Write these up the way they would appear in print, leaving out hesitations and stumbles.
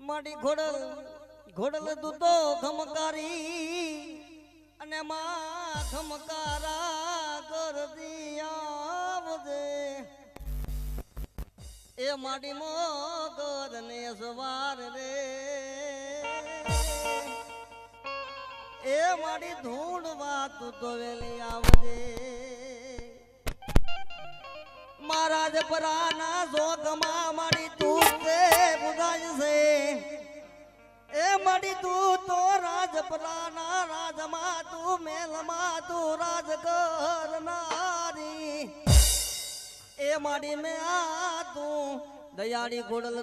માડી ઘોડલ ઘોડલ દૂતો ખમકારી અને માં ખમકારા કર દિયાવજે એ માડી મોગર ને સવાર રે એ માડી ધૂળ વાત તો વેલી આવજે મહારાજ પરાના જોગમાં માડી તું તે બુધાય છે એ માડી તું તો રાજપરાના રાજમાં તું મેલમાં તું રાજ કરનારી એ માડી મે આ તું દયાળી ઘોડલ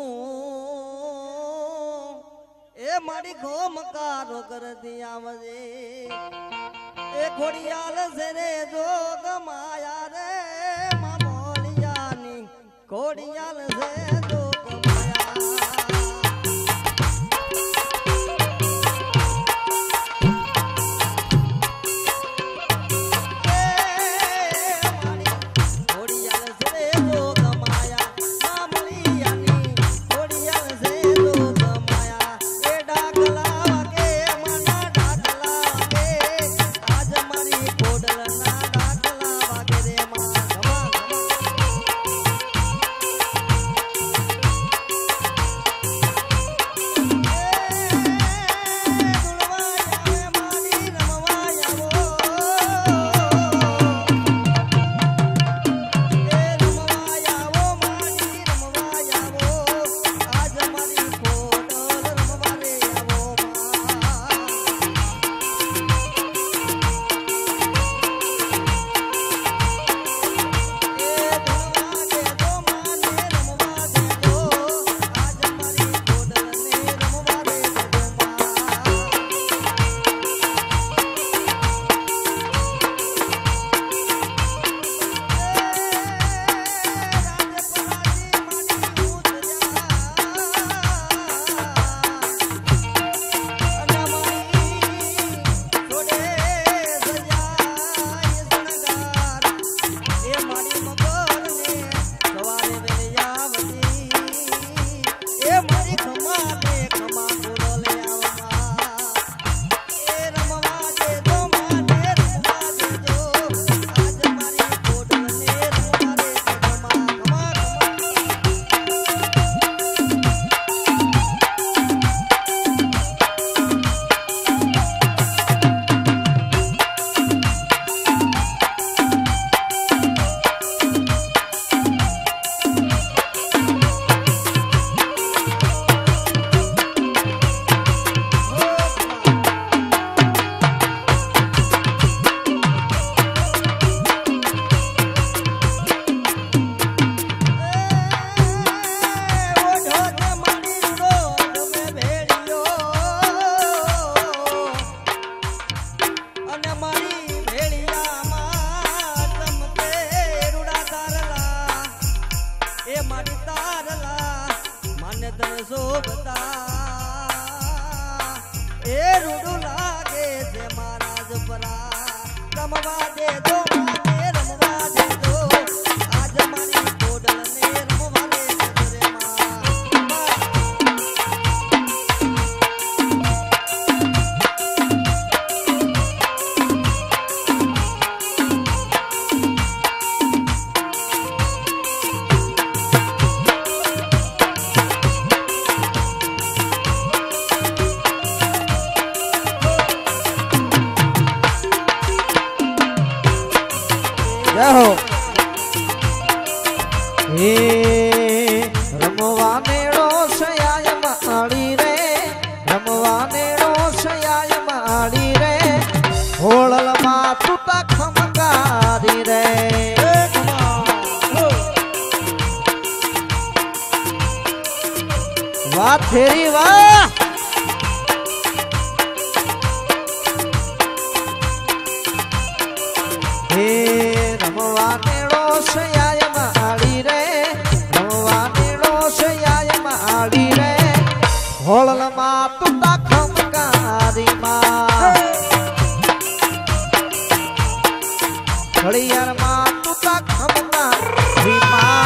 તું એ માડી ઘોમકારો કર દિયાવજે એ ઘોડિયાલ છે રે જોગ માયા રે મામોલિયાની ઘોડિયાલ છે જોગ फेरी वाह हे रमवा नेड़ो सयाय माड़ी रे रमवा नेड़ो सयाय माड़ी रे होळल मा तुटा खमकारी मा घड़ियार मा तुटा खमकारी मा